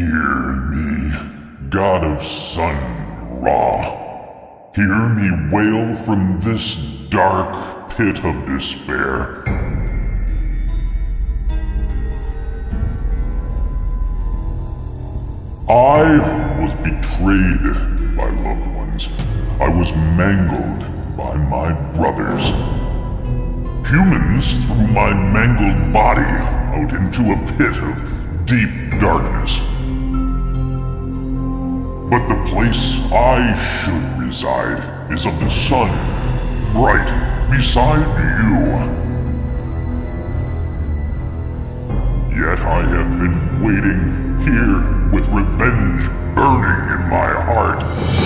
Hear me, God of Sun, Ra. Hear me wail from this dark pit of despair. I was betrayed by loved ones. I was mangled by my brothers. Humans threw my mangled body out into a pit of deep darkness. But the place I should reside is of the sun, bright beside you. Yet I have been waiting here with revenge burning in my heart.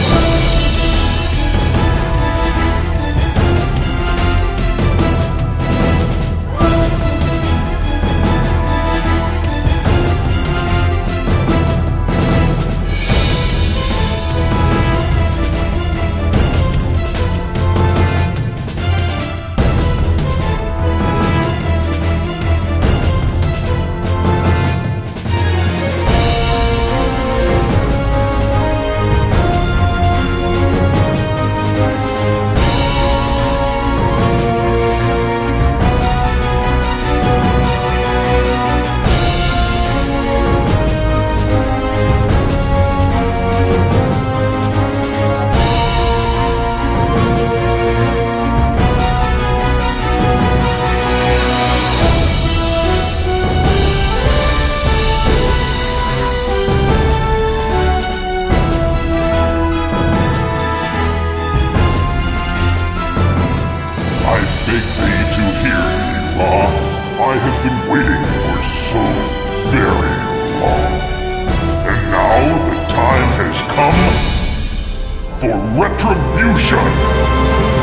I have been waiting for so very long. And now the time has come for retribution!